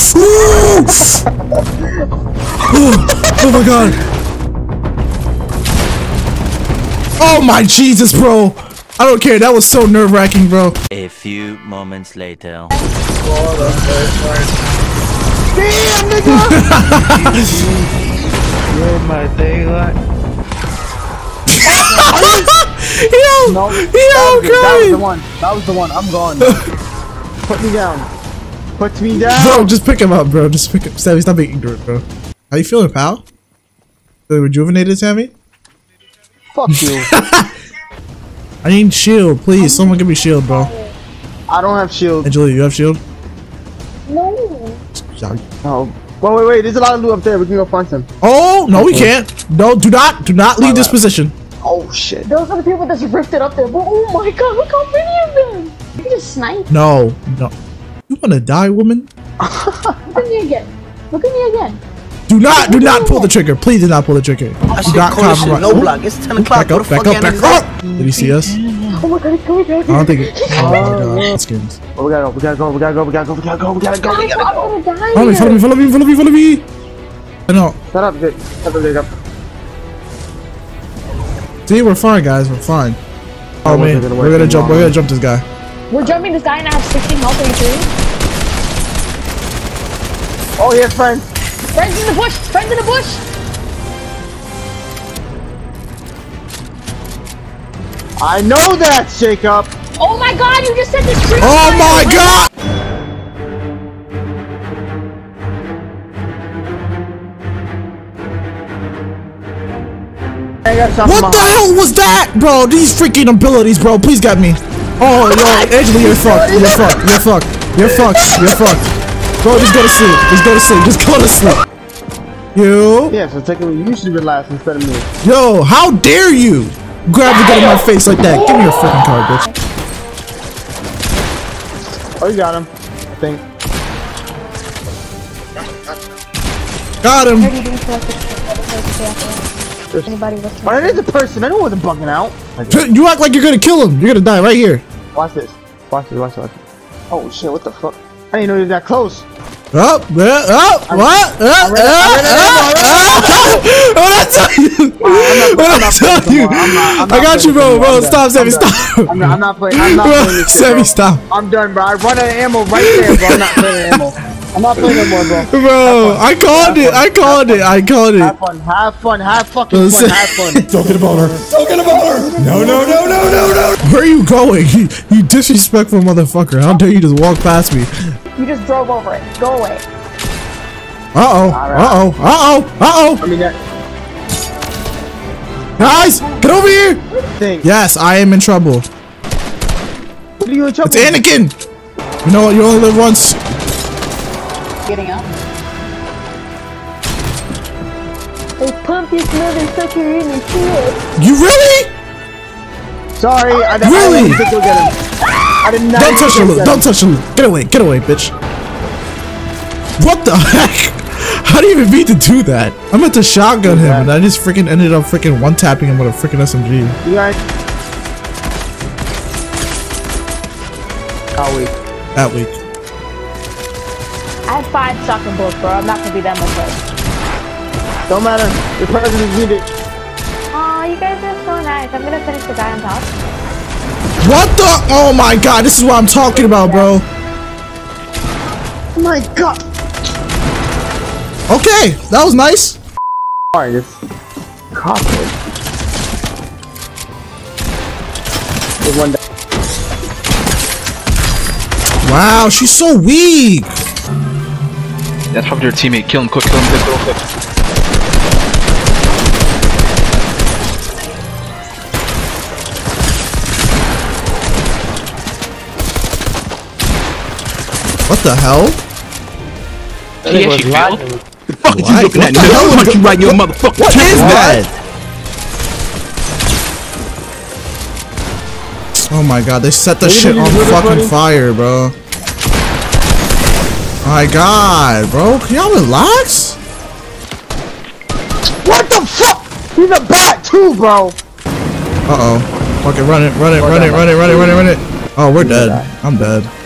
Ooh! Oh my god. Oh my Jesus, bro. I don't care. That was so nerve-wracking, bro. A few moments later. Damn, nigga! You're my daylight. No, that was the one. I'm gone. Put me down. Put me down. Bro, just pick him up, bro. Just pick him. Sammy, stop being ignorant, bro. How you feeling, pal? Feeling rejuvenated, Sammy? Fuck you. I need shield, please. Someone give me shield, bro. I don't have shield. Angela, you have shield? No. Oh. Wait. There's a lot of loot up there. We can go find some. Oh, no, we can't. No, do not leave this position. Oh, shit. Those are the people that's rifted up there. But oh my god, look how many of them. You can just snipe. No. You wanna die, woman? Look at me again. Look at me again. Do not pull the trigger. Please do not pull the trigger. Do not compromise. No block. It's 10 o'clock. Back up. Did he see us? Oh my god, it's coming down. I don't think it. Oh my god, skins. Oh, we gotta go. I'm gonna die. Follow me. I know. Shut up, Jacob. See, we're fine, guys. We're fine. Oh man, we're gonna jump this guy. We're jumping this guy and I have 16 health. Are you serious? Oh, yeah, friends. Friends in the bush. I know that, Jacob. Oh my god, you just said this tree. Oh my god! What the hell was that, bro? These freaking abilities, bro. Please get me. Oh, yo, Angela, you're fucked. Bro, just go to sleep. Just go to sleep. You. Yeah, so technically you should relax instead of me. Yo, how dare you grab the gun in my face like that? Give me your freaking card, bitch. Oh, you got him. I think. Got him. But it is a person. I know wasn't bugging out. You act like you're gonna kill him. You're gonna die right here. Watch this. Oh shit! What the fuck? I didn't know you were that close. What? What I tell you? I got you, bro. Stop, Sammy, stop. I'm not playing this shit, Sammy, stop. I'm done, bro. I run out of ammo right there, bro. I'm not playing ammo. I'm not playing no more, bro. Bro, I called it. Have fun. Have fucking fun. Have fun. Talking about her. No. Where are you going? You disrespectful motherfucker. How dare you just walk past me? You just drove over it. Go away. Uh-oh. I mean, that Guys, get over here. thing. Yes, I am in trouble. What are you in trouble? It's Anakin. You know what? You only live once. Getting up. They pump this motherfucker in the shit. You really? Sorry, I didn't think you'll get him. I did not. Don't touch the loot. Get away, bitch. What the heck? How do you even mean to do that? I meant to shotgun him, and I just freaking ended up freaking one-tapping him with a freaking SMG. You guys. How weak? That week. I have 5 shotgun bullets, bro. I'm not gonna be that much worse. Don't matter. Your presence is needed. Aw, you guys are so nice. I'm gonna finish the guy on top. What the? Oh my god, this is what I'm talking about, bro. Oh my god. Okay, that was nice. Alright, this cockroach. There's one down. Wow, she's so weak. That's probably your teammate. Kill him quick. What the hell? He actually failed? The fuck is you looking at? What the hell Punch you right in your motherfucking What is that? Oh my god, they set the shit on fucking fire, bro. My god, bro. Can y'all relax? What the fuck? He's a bot too, bro. Uh-oh. Fucking run it. Oh, we're dead. I'm dead.